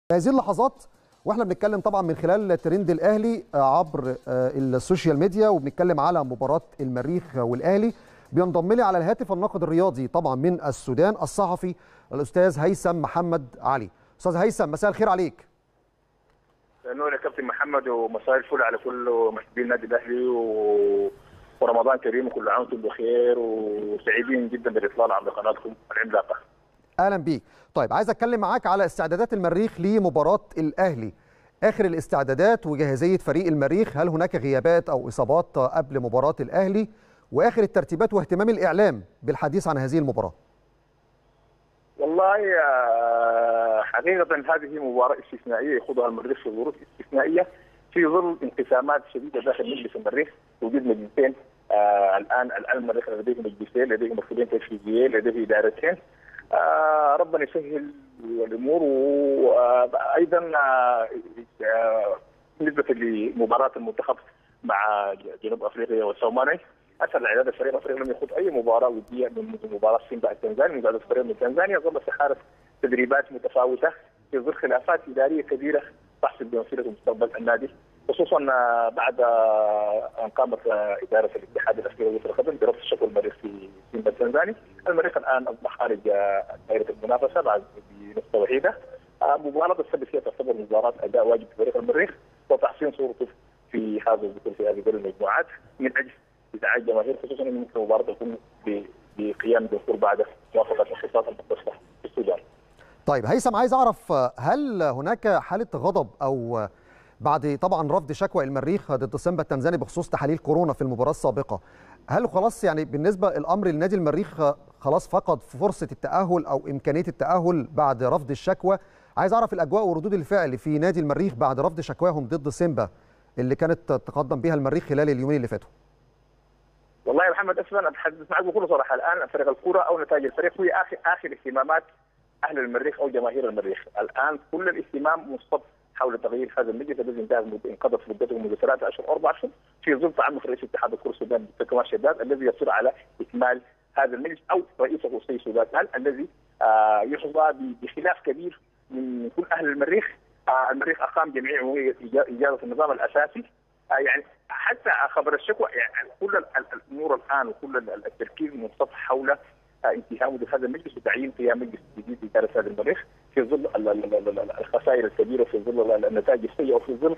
هذه اللحظات واحنا بنتكلم طبعا من خلال ترند الاهلي عبر السوشيال ميديا، وبنتكلم على مباراه المريخ والاهلي. بينضم لي على الهاتف الناقد الرياضي طبعا من السودان الصحفي الاستاذ هيثم محمد علي. استاذ هيثم، مساء الخير عليك. نور يا كابتن محمد، ومساء الفل على كل محبين النادي الاهلي ورمضان كريم وكل عام وانتم بخير، وسعيدين جدا بالاطلاع على قناتكم العملاقه. اهلا بيك. طيب، عايز اتكلم معاك على استعدادات المريخ لمباراه الاهلي، اخر الاستعدادات وجاهزيه فريق المريخ. هل هناك غيابات او اصابات قبل مباراه الاهلي؟ واخر الترتيبات واهتمام الاعلام بالحديث عن هذه المباراه. والله حقيقه هذه مباراه استثنائيه يخوضها المريخ في ظروف استثنائيه، في ظل انقسامات شديده داخل مجلس المريخ. وجود مجلسين الان المريخ لديه مجلسين، لديه مسؤولين تنفيذيين، لديه ادارتين. ربنا يسهل الامور. وايضا بالنسبه لمباراه المنتخب مع جنوب افريقيا والصومالي، اثر اعداد الفريق الافريقي لم يخوض اي مباراه وديه من مباراه سيمبا التنزاني. من الفريق من تنزانيا ظل سحاره تدريبات متفاوته في ظل خلافات اداريه كبيره تحصل بمسيره مستقبل النادي، خصوصا بعد ان قامت اداره الاتحاد الافريقي لكره القدم برفض شكوى المريخ في سيمبا التنزاني. المريخ الان اصبح خارج دائره المنافسه بعد بنقطه وحيده. مباراه السبت هي تعتبر مباراه اداء واجب فريق المريخ وتحسين صورته في هذا البطوله، في هذه المجموعات، من اجل ازعاج الجماهير، خصوصا ان ممكن المباراه تكون بقيام الدستور بعد موافقه الخطاب المختصه في السودان. طيب هيثم، عايز اعرف هل هناك حاله غضب او بعد طبعا رفض شكوى المريخ ضد سيمبا التنزاني بخصوص تحاليل كورونا في المباراه السابقه، هل خلاص يعني بالنسبه الامر لنادي المريخ خلاص فقد فرصه التاهل او امكانيه التاهل بعد رفض الشكوى؟ عايز اعرف الاجواء وردود الفعل في نادي المريخ بعد رفض شكواهم ضد سيمبا اللي كانت تقدم بها المريخ خلال اليومين اللي فاتوا. والله يا محمد، اسفا اتحدث معك بكل صراحه، الان فريق الكره او نتائج الفريق هي اخر اهتمامات اهل المريخ او جماهير المريخ. الان كل الاهتمام منصب حول تغيير هذا المجلس الذي انقضت مدته منذ 3 اشهر 4 اشهر في ظل تعنف رئيس اتحاد الكره السوداني كمال شداد، الذي يصر على اكمال هذا المجلس، او رئيسه السيد سودان الذي يحظى بخلاف كبير من كل اهل المريخ. المريخ اقام جمعيه عموميه اجازه النظام الاساسي. يعني حتى خبر الشكوى، يعني كل الامور الان وكل التركيز منصب حول انتهاء مدة هذا المجلس وتعيين قيام مجلس جديد لإدارة هذا المريخ في ظل الخسائر الكبيره، في ظل النتائج السيئه، وفي ظل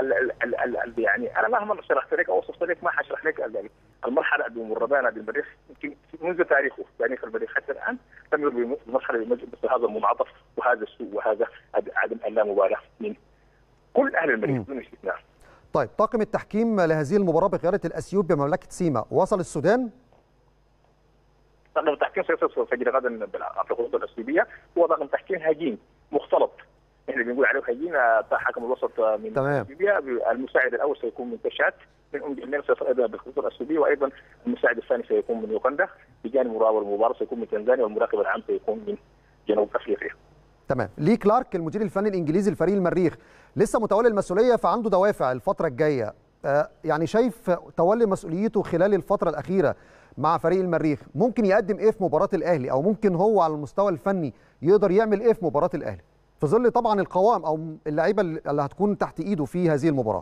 يعني انا مهما شرحت لك او وصفت لك ما حشرح لك المرحله اللي بمر بها نادي المريخ يمكن منذ تاريخه، تاريخ المريخ حتى الان لم يمر بمرحله مثل هذا المنعطف وهذا السوء وهذا عدم اللامبالاه من كل اهل المريخ بدون استثناء. طيب، طاقم التحكيم لهذه المباراه بقياده الاثيوبي بمملكه سيما وصل السودان؟ طاقم التحكيم سيصل فجر غدا بالخطوط الاثيوبيه، هو طاقم تحكيم هجين مختلط، احنا بنقول عليه هجين. حكم الوسط من اثيوبيا، المساعد الاول سيكون من تشات من جنين، سيصل ايضا بالخطوط الاثيوبيه، وايضا المساعد الثاني سيكون من يوغندا، بجانب مراقب المباراه سيكون من تنزانيا، والمراقب العام سيكون من جنوب افريقيا. تمام. لي كلارك المدير الفني الانجليزي لفريق المريخ لسه متولي المسؤوليه، فعنده دوافع الفتره الجايه. يعني شايف تولي مسؤوليته خلال الفتره الاخيره مع فريق المريخ ممكن يقدم ايه في مباراه الاهلي، او ممكن هو على المستوى الفني يقدر يعمل ايه في مباراه الاهلي في ظل طبعا القوام او اللعيبه اللي هتكون تحت ايده في هذه المباراه؟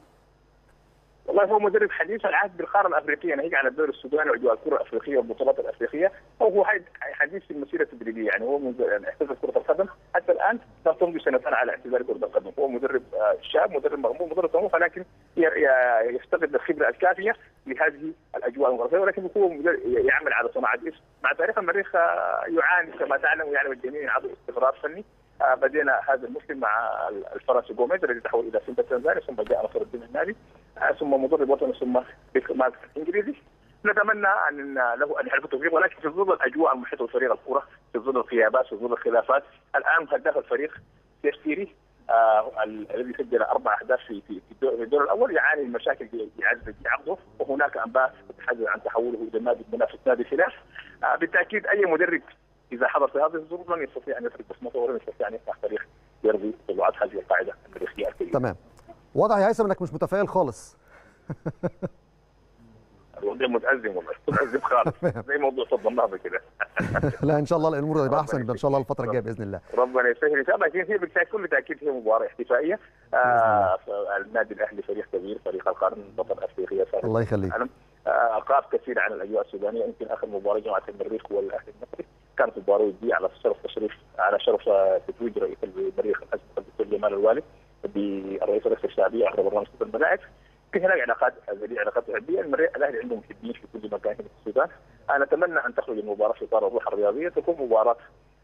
والله هو مدرب حديث العهد بالقاره الافريقيه، ناهيك عن الدوري السوداني واجواء الكره الافريقيه والبطولات الافريقيه، هو حديث في المسيره التدريبيه. يعني هو منذ اعتزل كره القدم حتى الان لا تمضي سنتين على اعتزال كره القدم. هو مدرب شاب، مدرب مغمور، مدرب طموح، ولكن يفتقد الخبره الكافيه لهذه الاجواء المغربيه، ولكن هو يعمل على صناعه اسم. مع تاريخ المريخ يعاني كما تعلم ويعلم الجميع من عدم استقرار فني. بدينا هذا الموسم مع الفرنسي جوميز الذي تحول الى سيمبا التنزاني، ثم جاء نصر الدين النادي، ثم مدرب وطني، ثم مالك انجليزي. نتمنى ان له ان يحقق التوفيق، ولكن في ظل الاجواء المحيطه بفريق الكره، في ظل الغيابات، في ظل الخلافات. الان هداف الفريق سيفتيري الذي سجل 4 اهداف في الدور الاول يعاني من مشاكل في اعاده عقده، وهناك انباء تتحدث عن تحوله الى نادي منافس نادي خلاف. بالتاكيد اي مدرب اذا حضر في هذه الظروف لن يستطيع ان يترك بصمته، ولن يستطيع ان يفتح فريق يرضي طلوعات هذه القاعده المريخيه الكبيره. تمام. واضح يا هيثم انك مش متفائل خالص. موضوع متازم والله، متازم خالص زي موضوع صد النهضه كده. لا ان شاء الله الامور تبقى احسن ان شاء الله الفتره الجايه باذن الله. ربنا يسهل ان شاء الله. هي بكل تاكيد هي مباراه احتفائيه. النادي الاهلي فريق كبير، فريق القرن، بطل افريقيا، الله يخليك. غاب كثير عن الاجواء السودانيه. يمكن اخر مباراه جماعه المريخ والاهلي المصري كانت مباراه وديه على شرف تشريف، على شرف تتويج رئيس المريخ الاسبق الدكتور جمال الوالي بالرئيس الرئاسه الشعبيه عبر برنامج صوت الملاعب. في هناك علاقات، هذه علاقات وديه. الاهلي عندهم محبين في كل مكان في السودان. انا اتمنى ان تخرج المباراه في اطار الروح الرياضيه، تكون مباراه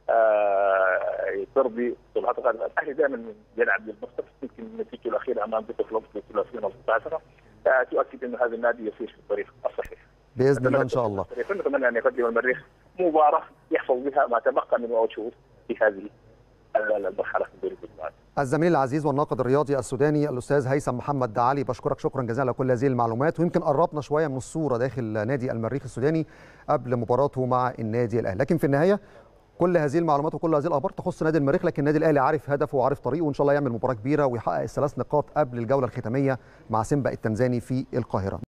ترضي طلعات القادم. الاهلي دائما يلعب للمكسب. يمكن نتيجته الاخيره امام بيتا كلوب في 2019 تؤكد ان هذا النادي يسير في الطريق الصحيح باذن الله ان شاء الله. نتمنى ان يقدم المريخ مباراه يحفظ بها ما تبقى من موعد شهور في هذه المرحله في دوري المجموعات. الزميل العزيز والناقد الرياضي السوداني الاستاذ هيثم محمد علي، بشكرك شكرا جزيلا على كل هذه المعلومات، ويمكن قربنا شويه من الصوره داخل نادي المريخ السوداني قبل مباراته مع النادي الاهلي. لكن في النهايه كل هذه المعلومات وكل هذه الاخبار تخص نادي المريخ، لكن النادي الاهلي عارف هدفه وعارف طريقه، وان شاء الله يعمل مباراه كبيره ويحقق ال3 نقاط قبل الجوله الختاميه مع سيمبا التنزاني في القاهره.